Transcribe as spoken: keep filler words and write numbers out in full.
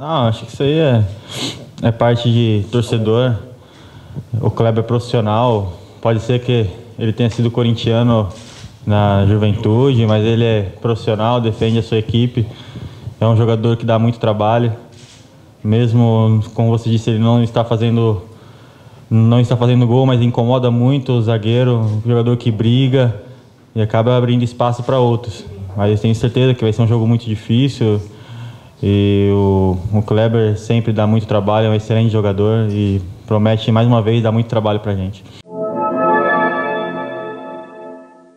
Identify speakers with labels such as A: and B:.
A: Não, acho que isso aí é, é parte de torcedor. O Kleber é profissional. Pode ser que ele tenha sido corintiano na juventude, mas ele é profissional, defende a sua equipe. É um jogador que dá muito trabalho. Mesmo, como você disse, ele não está fazendo, não está fazendo gol, mas incomoda muito o zagueiro, um jogador que briga e acaba abrindo espaço para outros. Mas eu tenho certeza que vai ser um jogo muito difícil. E o, o Kleber sempre dá muito trabalho, é um excelente jogador e promete mais uma vez dar muito trabalho pra gente.